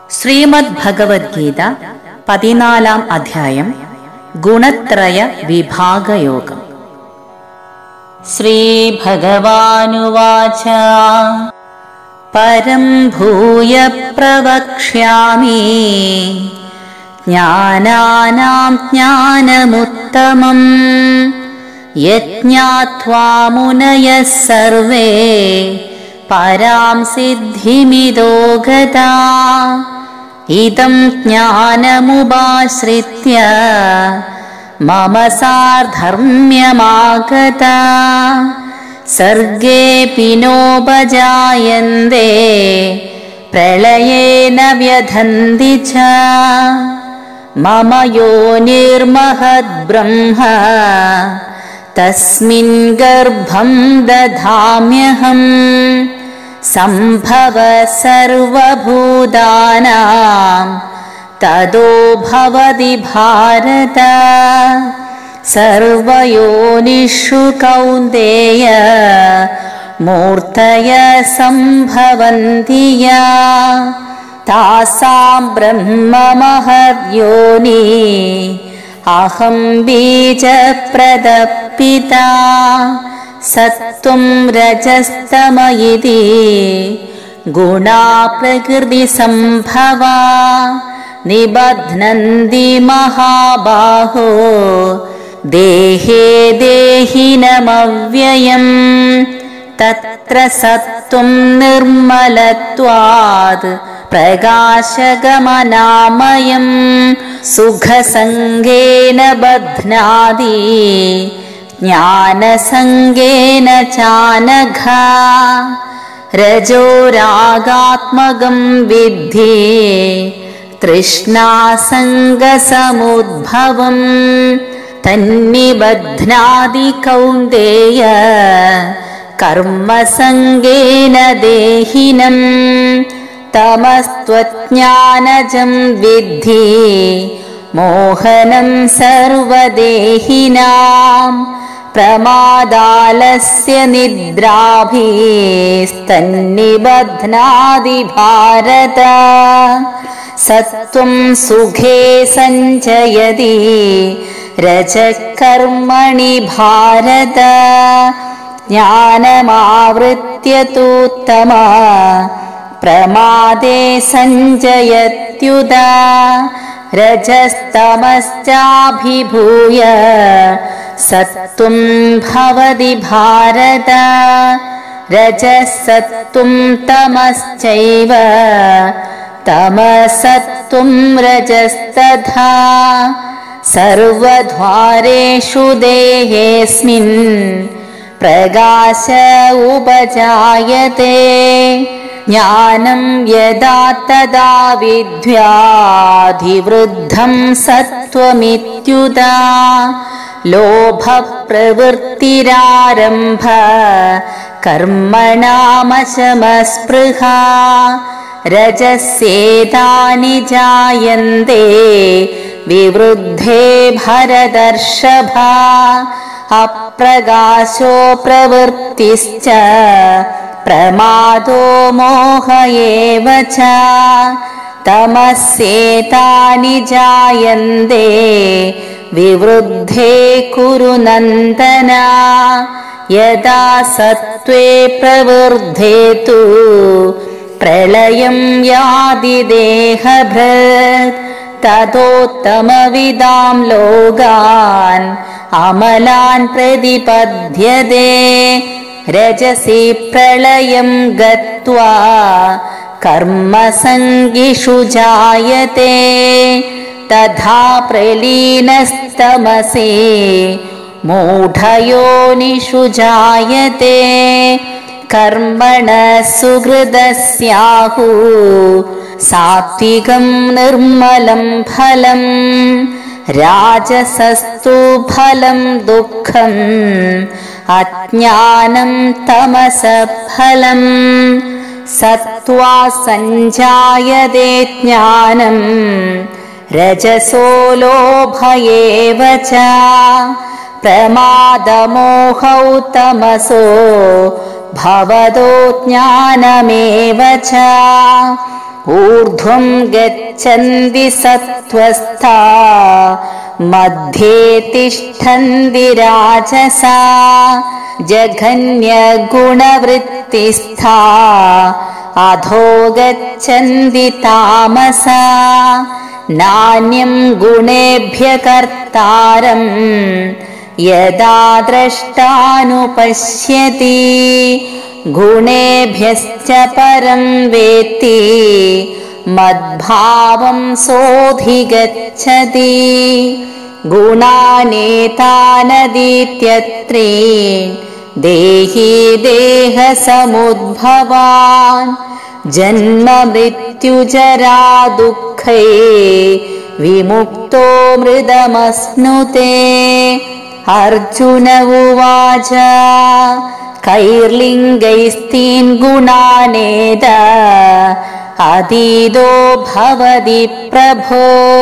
ശ്രീമദ്ഭഗവത്ഗീത 14-ാം അധ്യായം ഗുണത്രയ വിഭാഗയോഗം. ശ്രീഭഗവാനുവാച പരം ഭൂയ പ്രവക്ഷ്യാമി ജ്ഞാനാനാം ജ്ഞാനമുത്തമം യജ്ഞാത്വാ മുനയഃ സർവേ പരാം സിദ്ധിമിദോ ഗതാ ഇദം ജ്ഞാനമുപാശ്രിത്യ മമ സാർധർമ്മ്യമാഗതാ സർഗേപി നോപജായന്തേ പ്രളയേന വ്യഥന്തി ച മമ യോനിർമഹദ് ബ്രഹ്മ തസ്മിൻ ഗർഭം ദധാമ്യഹം സംഭവ സർവഭൂതാനാം തതോ ഭവതി ഭാരത സർവയോനിഷു കൗന്ദേയ മൂർത്തയ സംഭവന്തി യാ താസാം ബ്രഹ്മ മഹദ്യോനി അഹം ബീജപ്രദപിതാ സത്വം രജസ്തമയിതി ഗുണാ പ്രകൃതി സംഭവാ നിബധ്നന്തി മഹാബാഹോ ദേഹേ ദേഹിനമവ്യയം തത്ര സത്വം നിർമ്മലത്വാത് പ്രകാശകമനാമയം സുഖസംഗേന ബധ്നാതി ജ്ഞാനസംഗേന ചാനഘ രജോരാഗാത്മകം വിദ്ധി തൃഷ്ണാസംഗസമുദ്ഭവം തന്നിബധ്നാതി കൗന്ദേയ കർമ്മസംഗേന ദേഹിനം തമസ്ത്വജ്ഞാനജം വിദ്ധി മോഹനം സർവദേഹിനാം പ്രമാദാലസ്യ നിദ്രാഭിസ്തന്നിബധ്നാതി ഭാരത സത്വം സുഖേ സഞ്ചയതി രജകർമ്മണി ഭാരത ജ്ഞാനമാവൃത്യ തൂത്തമ പ്രമാദേ സഞ്ചയത്യുദാ രജസ്തമശ്ചാഭിഭൂയ സത്വം ഭവതി ഭാരത രജസത്വം തമശ്ചൈവ തമസത്വം രജസ്തഥാ സർവദ്വാരേഷു ദേഹേസ്മിൻ പ്രകാശ ഉപജായത്തെ ജ്ഞാനം യദാ തദാ വിദ്ധ്യാധിവൃദ്ധം സത്വമിത്യുദാ ലോഭപ്രവൃത്തിരാരംഭ കർമ്മണാമശമസ്പൃഹ രജസ്യേതാനി ജായന്തേ വിവൃദ്ധേ ഭരതർഷഭ അപ്രകാശോ പ്രവൃത്തിശ്ച പ്രമാദോ മോഹ ഏവ ച തമസ്യേതാനി ജായന്തേ വിവൃദ്ധേ കുരു നന്ദന യദാ സത്വേ പ്രവൃദ്ധേ തു പ്രളയം യാതി ദേഹഭൃത് തതോത്തമവിദാം ലോകാൻ അമലാൻ പ്രതിപദ്യതേ രജസി പ്രളയം ഗത്വാ കർമ്മസംഗിഷു ജായത്തെ തഥാ പ്രലീനസ്തമസി മൂഢയോനിഷു ജായത്തെ കർമ്മണ സുഹൃദസ്യാഹു സാത്വികം നിർമ്മലം ഫലം രാജസസ്തു ഫലം ദുഃഖം അജ്ഞാനം തമസ ഫലം സത്വാ സഞ്ജായതേ ജ്ഞാനം രജസോ ലോഭ ഏവ ച പ്രമാദമോഹൗ തമസോ ഭവതോ ജ്ഞാനമേവ ച ऊर्ध्वं गच्छन्ति सत्त्वस्था मध्ये तिष्ठन्ति राजसा जघन्यगुणवृत्तिस्था अधो गच्छन्ति तामसा नान्यं गुणेभ्यः कर्तारं यदा द्रष्टानुपश्यति गुणेभ्यश्च परं वेत्ति मद्भावं सोऽधिगच्छति गुणानेतानदीत्यत्रीन् देहि देहसमुद्भवान् जन्म मृत्युजरा दुःखै विमुक्तो मृदमश्नुते। अर्जुन उवाच कैर्लिङ्गैस्तीन् गुणानेद अतीतो भवति प्रभो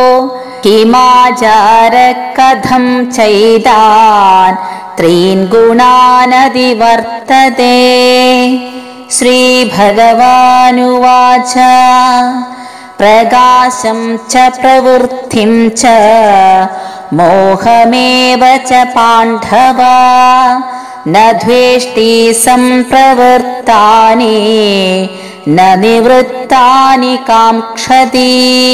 किमाचार कथं चैतान् त्रीन् गुणानधिवर्तते। श्रीभगवानुवाच प्रकाशं च प्रवृत्तिं च मोहमेव च पाण्डव न द्वेष्टि सम्प्रवृत्तानि न निवृत्तानि काङ्क्षति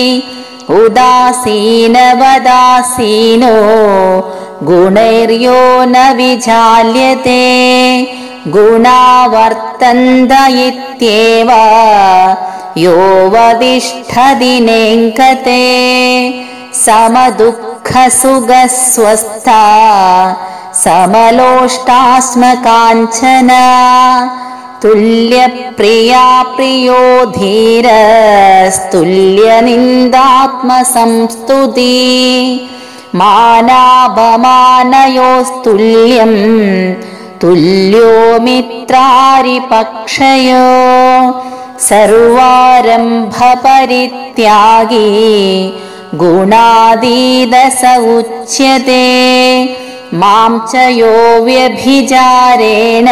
उदासीनवदासीनो गुणैर्यो न विचाल्यते गुणा वर्तन्त इत्येव यो वदिष्ठति नेङ्गते समदुःखसुखस्वस्था समलोष्टास्मकाञ्चना तुल्यप्रिया प्रियो धीरस्तुल्यनिन्दात्मसंस्तुति मानापमानयोस्तुल्यं तुल्यो मित्रारिपक्षयो सर्वारम्भपरित्यागी गुणातीत स उच्यते मां च यो व्यभिचारेण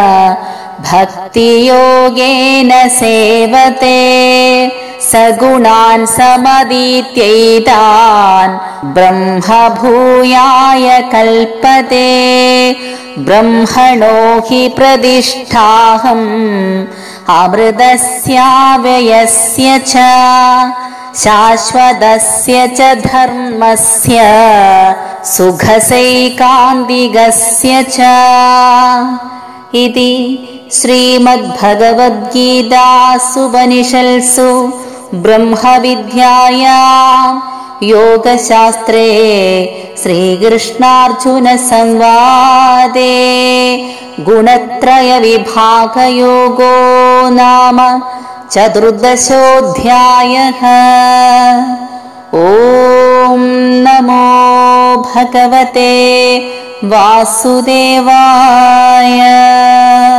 भक्तियोगेन सेवते सगुणान् समतीत्यैतान् ब्रह्मभूयाय कल्पते ब्रह्मणो हि प्रतिष्ठाहम् अमृतस्याव्ययस्य च शाश्वतस्य च धर्मस्य सुखसैकान्तिकस्य च। इति श्रीमद्भगवद्गीतासूपनिषत्सु ब्रह्मविद्यायां योगशास्त्रे श्रीकृष्णार्जुनसंवादे गुणत्रयविभागयोगो नाम चतुर्दशोऽध्यायः। ॐ नमो भगवते वासुदेवाय।